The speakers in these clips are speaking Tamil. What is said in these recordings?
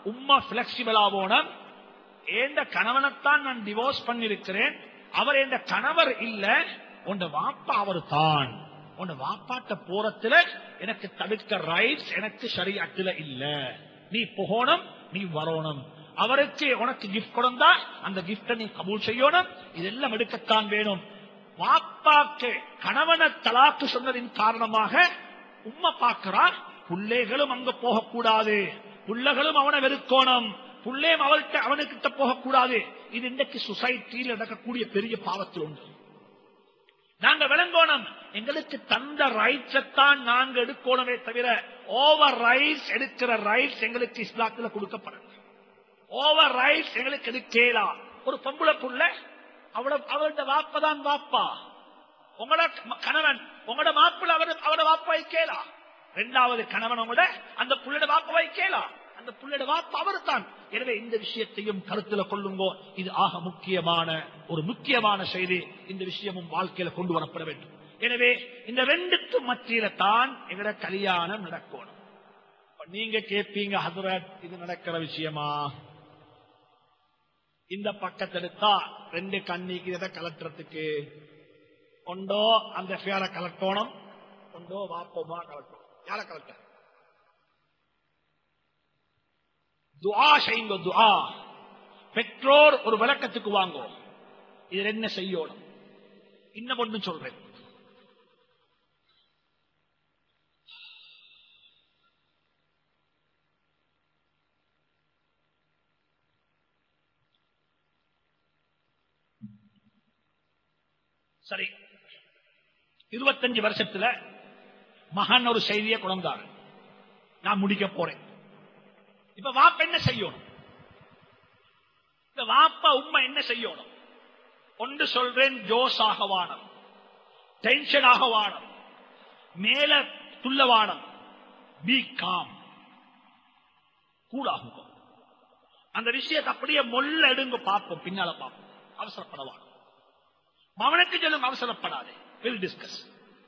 உம்மா பிளெக்சிபிள் ஆவோனம். ஏண்ட கணவனைத்தான் நான் டிவோர்ஸ் பண்ணிருக்கிறேன், அவர் என்ற கணவர் இல்ல, உண்ட வாப்பா அவர் தான். உண்ட வாப்பாட்ட போறதுல எனக்கு தடுக்க ரைட்ஸ் எனக்கு ஷரியத்துல இல்ல. நீ போகணும், நீ வரணும். அவருக்கு உனக்கு கிஃப்ட் கொடுத்தா அந்த கிஃப்ட நீ கபூல் செய்யணும். இதெல்லாம் எடுக்கத்தான் வேணும். வாப்பாக்கு கணவனை தலாக்கு சொன்னதின் காரணமாக உம்மா பாக்குறா, பிள்ளைகளும் அங்க போகக்கூடாது, பிள்ளைகளும் அவனை வெறுக்கணும், பிள்ளையும் அவனுக்கிட்ட போகக்கூடாது. இது இன்றைக்கு சொசைட்டியில் நடக்கக்கூடிய பெரிய பாவத்தில் உண்டு. நாங்க விளங்கோணும், எங்களுக்கு தந்த ரைட்ஸ் தான் நாங்க எடுக்கணுமே தவிர ஓவர் ரைட்ஸ் எடுக்கிற ரைட்ஸ் எங்களுக்கு இஸ்லாத்துல கொடுக்கப்படும். ஓவர் ரைட்ஸ் எங்களுக்கு எடுக்கலாம். ஒரு பொம்பளை புள்ள அவரோட வாப்பதான் வாப்பா, உங்களோட கணவன் உங்களோட மாப்பிள்ள அவரோட வாப்பா வைக்கலாம். இரண்டாவது கணவன் உங்களோட அந்த புள்ளோட வாப்பா வைக்கலாம். அந்த புள்ளோட வாப்பா அவர் தான். எனவே இந்த விஷயத்தையும் கருத்துல கொள்ளுங்கோ. இது ஆக முக்கியமான செய்தி. இந்த விஷயமும் வாழ்க்கையில கொண்டு வரப்பட வேண்டும். எனவே இந்த ரெண்டுக்கு மத்தியில தான் எங்கட கல்யாணம் நடக்கணும். நீங்க கேட்பீங்க, ஹதரத் இது நடக்கிற விஷயமா? இந்த பக்கத்தை எடுத்தா ரெண்டு கண்ணிக்கு இதை கலட்டுறதுக்கு கொண்டோ அந்த பேரை கலட்டோணும், கொண்டோ வாப்பமா கலட்டணும். யார கலட்ட? துஆ செய்யுங்க. துஆ பெற்றோர் ஒரு விளக்கத்துக்கு வாங்கோ. இது என்ன செய்யணும்? இன்னும் ஒன்று சொல்றேன். சரி, 25 வருஷத்துல மகன் ஒரு செய்தியை கொண்டாரு. நான் முடிக்க போறேன். இப்ப வாப்பா என்ன செய்யணும்? வாப்பா உம்மா என்ன செய்யணும்? ஒன்று சொல்றேன், ஜோஸ் ஆகவானம், டென்ஷன் ஆகவானம், மேல துள்ளவானம், பி காம், கூடாகும். அந்த விஷயத்தை அப்படியே மொல்ல எடுங்க, பார்ப்போம், பின்னால பார்ப்போம். அவசரப்படவான மவனுக்கு சொல்லுங்க, அவசரப்படாதே, வில் டிஸ்கஸ்.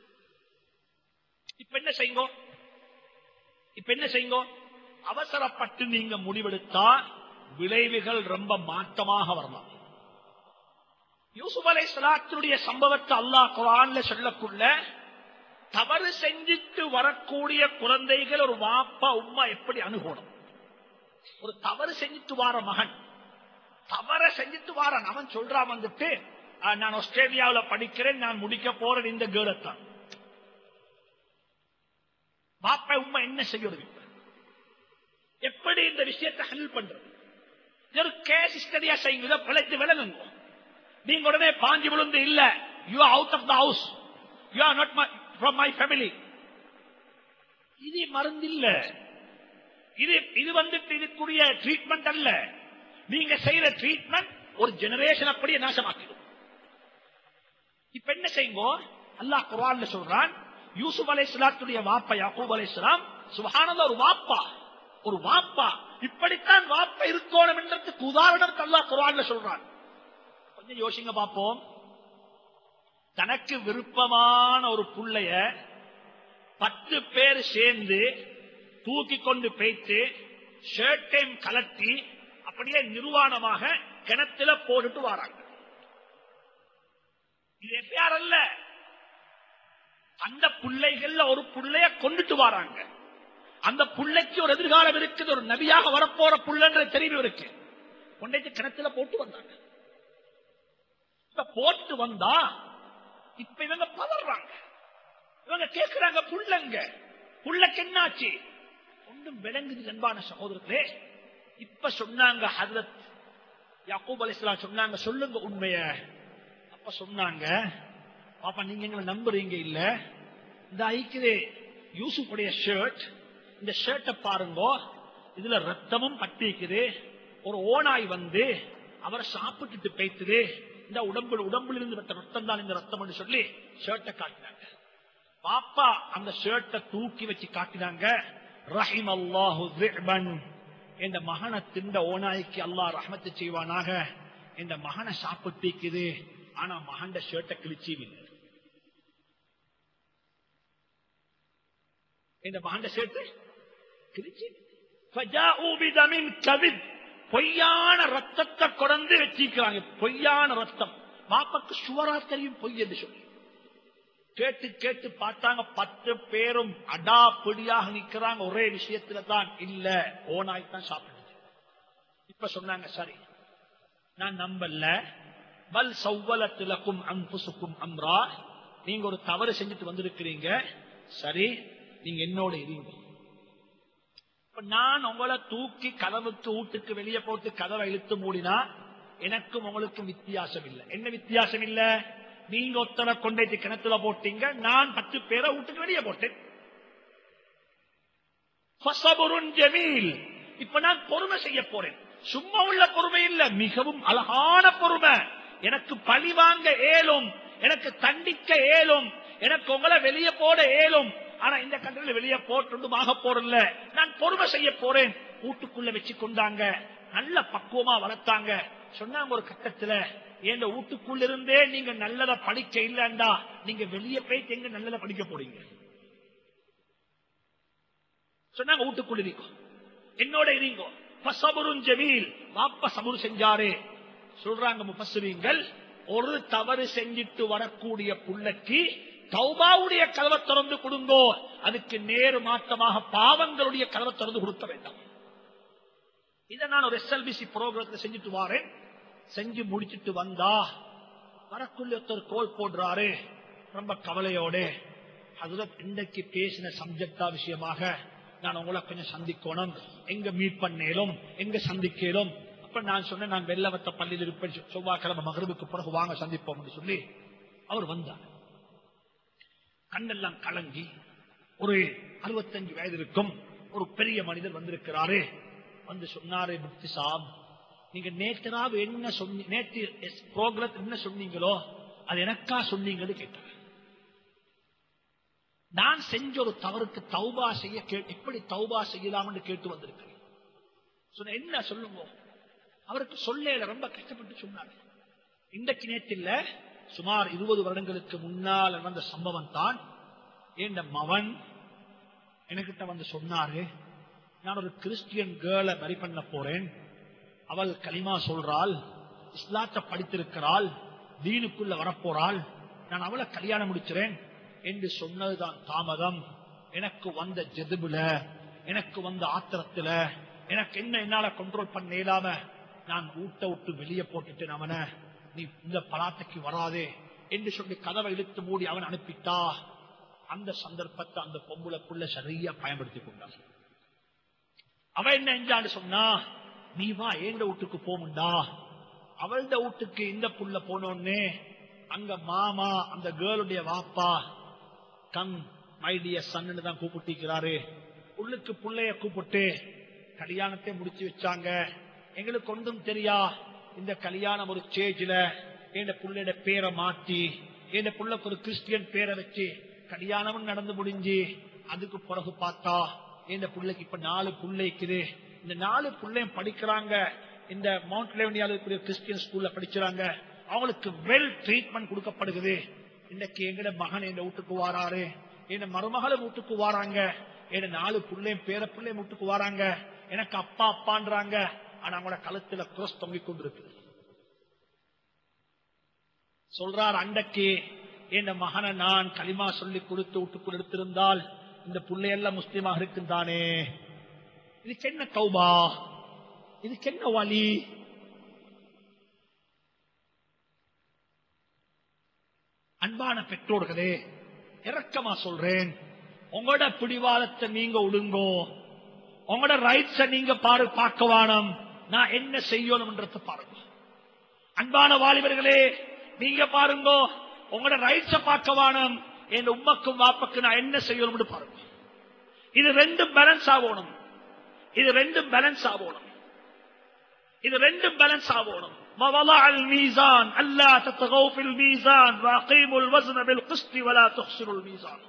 இப்ப என்ன செய்யுங்க? அவசரப்பட்டு நீங்க முடிவெடுத்தா விளைவுகள் ரொம்ப மாற்றமாக வரலாம். யூசுப் அலைஹிஸ்ஸலாத்துடைய சம்பவத்தை அல்லாஹ் குர்ஆன்ல சொல்லக்குள்ள, தவறு செஞ்சிட்டு வரக்கூடிய குழந்தைகள் ஒரு வாப்பா உம்மா எப்படி அணுகணும்? ஒரு தவறு செஞ்சிட்டு வார மகன், தவற செஞ்சிட்டு வாரான், அவன் சொல்றான் வந்துட்டு, நான் ஆஸ்திரேலியாவில் படிக்கிறேன், நான் முடிக்க போறேன் இந்த கேர்ளத்தான். பாப்பா உம்மா என்ன செய்யறது? எப்படி இந்த விஷயத்தை ஹேண்டில் பண்றது? ஒரு கேஸ் ஸ்டடியா செய்யுங்க, பிழைத்து விளங்குங்க. நீங்க உடனே பாஞ்சு விழுந்து இல்ல, you are out of the house, you are not from my family. இது மருந்து இல்ல, இது வந்துட்டு இதுக்குரிய ட்ரீட்மெண்ட் அல்ல. நீங்க செய்யற ட்ரீட்மெண்ட் ஒரு ஜெனரேஷன் அப்படியே நாசமாக்கிடும். இப்ப என்ன செய்யுங்க? அல்லாஹ் குர்ஆன்ல சொல்றான், யூசுப் அலைஹிஸ்ஸலாத்துடைய வாப்பா யாக்கூப் அலைஹிஸ்ஸலாம், சுப்ஹானல்லாஹ், ஒரு வாப்பா இப்படித்தான் வாப்பா இருக்கணும் என்றதுக்கு உதாரணம் அல்லாஹ் குர்ஆன்ல சொல்றான். கொஞ்சம் யோசிங்க பார்ப்போம். தனக்கு விருப்பமான ஒரு புள்ளைய 10 பேர் சேர்ந்து தூக்கி கொண்டு போய்த்து ஷர்ட்டையும் கலட்டி அப்படியே நிர்வாணமாக கிணத்துல போட்டுட்டு வராங்க. இது எப்பயார் அல்ல, அந்த பிள்ளைகள்ல ஒரு புள்ளைய கொண்டுட்டு வராங்க. அந்த புள்ளைக்கு ஒரு எதிர்காலம் இருக்குது, ஒரு நபியாக வரப்போற புள்ளன்ற தெரிவு இருக்கு. கொண்டைக்கு கிணத்துல போட்டு வந்தாங்க. இப்ப போட்டு வந்தா இப்ப இவங்க பதறாங்க. இவங்க கேட்கிறாங்க, புள்ளைக்கு என்னாச்சு? ஒன்றும் விளங்குது அன்பான சகோதரர்களே. இப்ப சொன்னாங்க ஹஜ்ரத் யாக்கூப் அலைஹிஸ்ஸலாம் சொன்னாங்க, சொல்லுங்க உண்மைய. அப்ப சொன்னாங்க, பாப்பா நீங்க எங்களை நம்புறீங்க இல்ல, இந்த ஐக்கியதே யூசுஃபுடைய ஷர்ட், இந்த ஷர்ட்டை பாருங்க, இதுல ரத்தமும் பட்டிக்குது, ஒரு ஓனாய் வந்து அவரை சாப்பிட்டுட்டு பேய்த்துது, இந்த உடம்புல இருந்து ரத்தம் தான் இந்த ரத்தம் சொல்லி ஷர்ட்டை காட்டினாங்க. பாப்பா அந்த ஷர்ட்டை தூக்கி வச்சு காட்டினாங்க, ரஹிம் அல்லாஹு ذئبன், இந்த மகனை திண்ட ஓனாய்க்கு அல்லாஹ் ரஹ்மத்து செய்வானாக. இந்த மகனை சாப்பிட்டிக்குது, ஆனா மகண்ட ஷர்ட்டை கிழிச்சிவில்லை. இந்த மகண்ட ஷர்ட் கிழிச்சி ஃபஜாஊ பிதமின் கதிப், பொய்யான ரத்தத்தை கொண்டு வச்சிருக்கிறாங்க. பொய்யான ரத்தம். பாப்பாக்கு சுவரா தெரியும் பொய் என்று சொல்லி கேட்டு கேட்டு பார்த்தாங்க. 10 பேரும் அடா பிடியாக நிக்கிறாங்க. ஒரே விஷயத்துல தான் இல்ல, ஓனாய்த்தான் சாப்பிடுது. இப்ப சொன்னாங்க சரி நான் நம்பல. பல் சவ்வலத் லகும் அன்ஃபுசுகும் அம்ரா, நீங்க ஒரு தவறு செஞ்சுட்டு வந்திருக்கிறீங்க, சரி நீங்க என்னோட இருங்க. நான் உங்களை தூக்கி கதவுக்கு வீட்டுக்கு வெளியே போட்டு கதவை இழுத்து மூடினா எனக்கும் உங்களுக்கும் வித்தியாசம் இல்லை. என்ன வித்தியாசம் இல்ல? நீங்க ஒத்தனை கொண்டேச்சு கிணத்துல போட்டீங்க, நான் 10 பேரை வீட்டுக்கு வெளியே போட்டேன். இப்ப நான் பொறுமை செய்ய போறேன். சும்மா உள்ள பொறுமை இல்ல, மிகவும் அழகான பொறுமை. எனக்கு பழி வாங்க ஏலும், எனக்கு தண்டிக்க ஏலும், எனக்கு உங்களை வெளியே போட ஏலும். ஆனா இந்த கண்ட்ரில வெளியே போட்டு போறல, நான் பொறுமை செய்ய போறேன். வீட்டுக்குள்ள வச்சு கொண்டாங்க, நல்ல பக்குவமா வளர்த்தாங்க. சொன்னாங்க ஒரு கட்டத்துல, என் வீட்டுக்குள்ள இருந்தே நீங்க நல்லத படிக்க இல்லண்டா நீங்க வெளியே போயிட்டு எங்க நல்லத படிக்க போறீங்க? சொன்னாங்க வீட்டுக்குள்ள இருக்கோம், என்னோட இருங்கோ. வாப்பா சபுர் செஞ்சாரு. சொல்றாங்க முஃபஸ்ஸிரீன்கள், ஒரு தவறு செஞ்சிட்டு வரக்கூடிய புள்ளைக்கு தௌபாவுடைய கதவை திறந்து கொடுங்கோ, அதுக்கு நேரு மாற்றமாக பாவங்களுடைய கதவை திறந்து கொடுக்க வேண்டாம். இதை நான் ஒரு SLBC புரோகிராமத்தை செஞ்சுட்டு வாரேன். செஞ்சு முடிச்சுட்டு வந்தா வரக்குள்ள ஒருத்தர் கோல் போடுறாரு ரொம்ப கவலையோட, ஹஜ்ரத் இன்றைக்கு பேசின சப்ஜெக்டா விஷயமாக நான் உங்களை கொஞ்சம் சந்திக்கணும், எங்க மீட் பண்ணேலும் எங்க சந்திக்கலும். அப்ப நான் சொன்னேன், நான் வெள்ளவத்த பள்ளியில் இருப்பேன், செவ்வாய்க்கிழமை மகரிபுக்கு பிறகு வாங்க சந்திப்போம் சொல்லி அவர் வந்தார். கண்ணெல்லாம் கலங்கி, ஒரு 65 வயது இருக்கும் ஒரு பெரிய மனிதர் வந்திருக்கிறாரு. வந்து சொன்னாரு, முஃப்தி சாப், நீங்க நேற்று என்ன சொன்னீங்க, நேற்று ப்ரோக்ராம் என்ன சொன்னீங்களோ அது எனக்கா சொன்னீங்கன்னு கேட்டார். நான் செஞ்ச ஒரு தவறுக்கு தௌபா செய்ய எப்படி தௌபா செய்யலாம் என்று கேட்டு வந்திருக்கிறேன். சொன்ன என்ன சொல்லுங்க. அவருக்கு சொல்ல ரொம்ப கஷ்டப்பட்டு சொன்னார். இன்றைக்கு நேற்று இல்ல, சுமார் 20 வருடங்களுக்கு முன்னால் நடந்த சம்பவம் தான். என் மகன் என்கிட்ட வந்து சொன்னாரு, நான் ஒரு கிறிஸ்டியன் கேர்ளை மரி பண்ண போறேன், அவள் கலிமா சொல்றாள், இஸ்லாத்தை படித்திருக்கிறாள், தீனுக்குள்ள வரப்போறாள், நான் அவளை கல்யாணம் முடிக்கிறேன் என்று சொன்னதுதான் தாமதம். எனக்கு வந்த ஜெதுபுல, எனக்கு வந்த ஆத்திரத்துல, எனக்கு என்ன என்னால கண்ட்ரோல் பண்ண இயலாம நான் ஊட்ட விட்டு வெளியே போட்டுட்டேன். அவனை நீ இந்த பலாத்தைக்கு வராதே என்று சொல்லி கதவை இழுத்து மூடி அவன் அனுப்பிட்டா. அந்த சந்தர்ப்பத்தை அந்த பொம்புளக்குள்ள சரியா பயன்படுத்திக் கொண்டான். அவன் என்ன செஞ்சான்னு சொன்னா, நீ வா ஏண்ட வீட்டுக்கு போமுண்டா. அவள்ட வீட்டுக்கு இந்த புள்ள போனோன்னே அங்க மாமா அந்த கேர்ளுடைய வாப்பா கம் மைடிய சன்னு தான் கூப்பிட்டிருக்கிறாரு. உள்ளுக்கு புள்ளைய கூப்பிட்டு கல்யாணத்தை முடிச்சு வச்சாங்க. எங்களுக்கு ஒன்றும் தெரியா, இந்த கல்யாணம் ஒரு ஸ்டேஜ்ல என் புள்ளையோட பேரை மாற்றி என் புள்ளைக்கு ஒரு கிறிஸ்டியன் பேரை வச்சு கல்யாணமும் நடந்து முடிஞ்சு அதுக்கு பிறகு பார்த்தா என் பிள்ளைக்கு இப்ப 4 புள்ளை இருக்குது. இந்த 4 புள்ளையும் படிக்கிறாங்க. இந்த மவுண்ட் லெவனியால இருக்கிற கிறிஸ்டியன் ஸ்கூல்ல படிக்கிறாங்க. அவங்களுக்கு வெல் ட்ரீட்மெண்ட் கொடுக்கப்படுகிறது. இன்னைக்கு எங்கட மகன் என் வீட்டுக்கு வாராரு, என் மருமகளை வீட்டுக்கு வாராங்க, என் 4 புள்ளையும் பேர பிள்ளையும் வீட்டுக்கு வாராங்க. எனக்கு அப்பா அப்பான்றாங்க. ஆனா அவங்களோட கழுத்துல குரோஸ் தொங்கிக் கொண்டிருக்கு. சொல்றார், அன்றைக்கு என் மகனை நான் களிமா சொல்லி கொடுத்து வீட்டுக்குள் எடுத்திருந்தால் இந்த பிள்ளையெல்லாம் முஸ்லீமாக இருக்குந்தானே. இதுக்கு என்ன தௌபா, இதுக்கு என்ன வழி? அன்பான பெற்றோர்களே, இரக்கமா சொல்றேன், உங்களோட பிடிவாதத்தை நீங்க விடுங்கோ, உங்களோட ரைட்ஸ நீங்க பார்க்க வேணும், நான் என்ன செய்யணும்ன்றத பாருங்க. அன்பான வாலிபர்களே, நீங்க பாருங்க, உங்களோட ரைட்ஸ பார்க்க வேணும், என் உம்மக்கும் வாப்பக்கு நான் என்ன செய்யணும்னு பாருங்க. இது ரெண்டும் பேலன்ஸ் ஆகணும், இது ரெண்டும் பேலன்ஸ் ஆகணும், இது ரெண்டும் பேலன்ஸ் ஆகணும். وَوَضَعَ الْمِيزَانَ أَلَّا تَطْغَوْا فِي الْمِيزَانِ وَأَقِيمُوا الْوَزْنَ بِالْقِسْطِ وَلَا تُخْسِرُوا الْمِيزَانَ.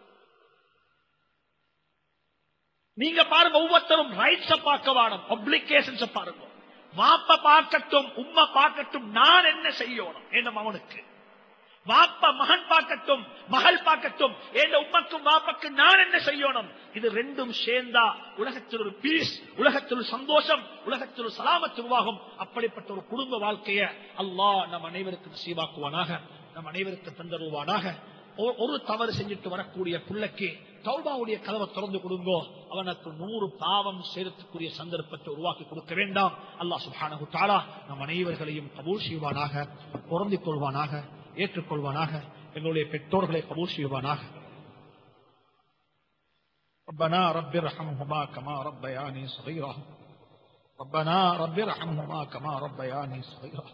நீங்க பாருங்க, ஒவ்வொருத்தரும் ரைட்ஸ பார்க்க வேணும், ஒப்ளிகேஷன்ஸ் பாருங்க. வாப்ப பார்க்கட்டும், உம்மா பார்க்கட்டும், நான் என்ன செய்யணும் என் மகனுக்கு, வாப்பா மகன் பார்க்கட்டும், மகள் பார்க்கட்டும், என் உம்மக்கும் வாப்பக்கு நான் என்ன செய்யணும். இது ரெண்டும் சேர்ந்தா உலகத்தில் ஒரு பீஸ், உலகத்தில் ஒரு சந்தோஷம், உலகத்தில் ஒரு சலாமத் உருவாகும். அப்படிப்பட்ட ஒரு குடும்ப வாழ்க்கையை அல்லாஹ் நம் அனைவருக்கும் நசீபாக்குவானாக, நம் அனைவருக்கும் தந்தருவானாக. ஒரு தவறு செஞ்சுட்டு வரக்கூடிய பிள்ளைக்கு தௌபாவுடைய கதவை திறந்து கொடுங்கோ. அவனுக்கு 100 பாவம் சேர்த்துக்குரிய சந்தர்ப்பத்தை உருவாக்கி கொடுக்க வேண்டாம். அல்லாஹ் சுப்ஹானஹு தஆலா நம் அனைவர்களையும் கபூல் செய்வானாக, பொருந்திக் கொள்வானாக, ஏற்றுக்கொள்வானாக. எங்களுடைய பெற்றோர்களை கபூல் செய்வானாக. ربنا رب ارحمهما كما ربياني صغيرا ربنا رب ارحمهما كما ربياني صغيرا.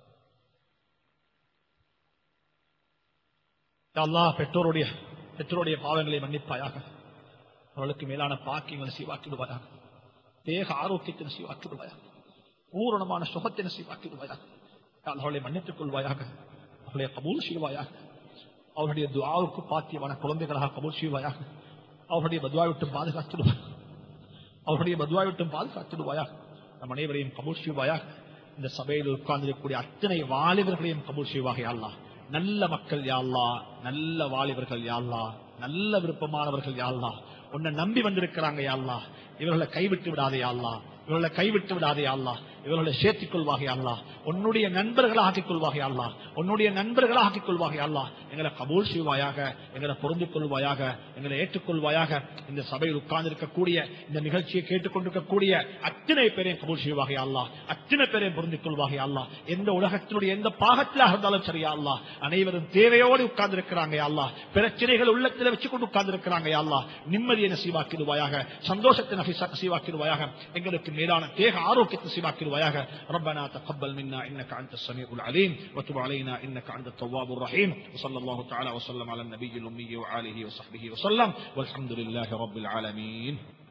யா அல்லாஹ், பெற்றோருடைய பாவங்களை மன்னிப்பாயாக, அவர்களுக்கு மேலான பாக்கியங்களை நசீபாக்கிடுவாயாக, தேக ஆரோக்கியத்தை நசீபாக்கிடுவாயாக, பூரணமான சுகத்தை நசீபாக்கிடுவாயாக. அவர்களை மன்னித்துக் கொள்வாயாக, அவர்களை கபூல் செய்வாயாக, அவருடைய துஆவுக்கு பாத்தியமான குழந்தைகளாக கபூல் செய்வாயாக, அவருடைய பத்வாவிட்டும் பாதுகாத்துடுவாயாக, நம் அனைவரையும் கபூல் செய்வாயாக. இந்த சபையில் உட்கார்ந்திருக்கக்கூடிய அத்தனை வாலிபர்களையும் கபூல் செய்வாக. யா அல்லாஹ், நல்ல மக்கள் யா அல்லாஹ், நல்ல வாலிபர்கள் யா அல்லாஹ், நல்ல விருப்பமானவர்கள் யா அல்லாஹ், உன்னை நம்பி வந்திருக்கிறாங்க யா அல்லாஹ். இவர்களை கைவிட்டு விடாதே யா அல்லாஹ், இவர்களை கைவிட்டு விடாதே யா அல்லாஹ், இவர்களை சேர்த்துக் கொள்வாக யா அல்லாஹ், உன்னுடைய நண்பர்களாக ஆக்கிக் கொள்வாக யா அல்லாஹ், உன்னுடைய நண்பர்களாக ஆக்கிக் கொள்வாக யா அல்லாஹ். எங்களை கபூல் செய்வாயாக, எங்களை பொருந்திக் கொள்வாயாக, எங்களை ஏற்றுக்கொள்வாயாக. இந்த சபையில் உட்கார்ந்திருக்கக்கூடிய, இந்த நிகழ்ச்சியை கேட்டுக்கொண்டிருக்கக்கூடிய அத்தனை பேரையும் கபூல் செய்வாக யா அல்லாஹ், அத்தனை பேரையும் பொருந்திக் கொள்வாக யா அல்லாஹ். எந்த உலகத்தினுடைய எந்த பாகத்திலாக இருந்தாலும் சரியா அல்லாஹ், அனைவரும் தேவையோடு உட்கார்ந்திருக்கிறாங்க யா அல்லாஹ், பிரச்சனைகள் உள்ளத்தில் வச்சு கொண்டு உட்கார்ந்திருக்கிறாங்க யா அல்லாஹ். நிம்மதியை நசீவாக்கிடுவாயாக, சந்தோஷத்தை நசீவாக்கிடுவாயாக, எங்களுக்கு மேலான தேக ஆரோக்கியத்தை நசீவாக்கிடுவாயாக. ربنا تقبل منا انك انت السميع العليم وتب علينا انك انت التواب الرحيم وصلى الله تعالى وسلم على النبي الامي وآله وصحبه وسلم والحمد لله رب العالمين.